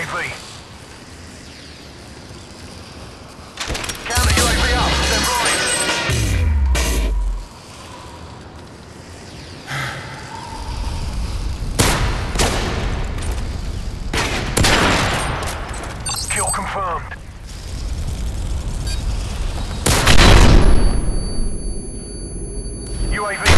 UAV. Counter UAV up. They're rolling. Kill confirmed. UAV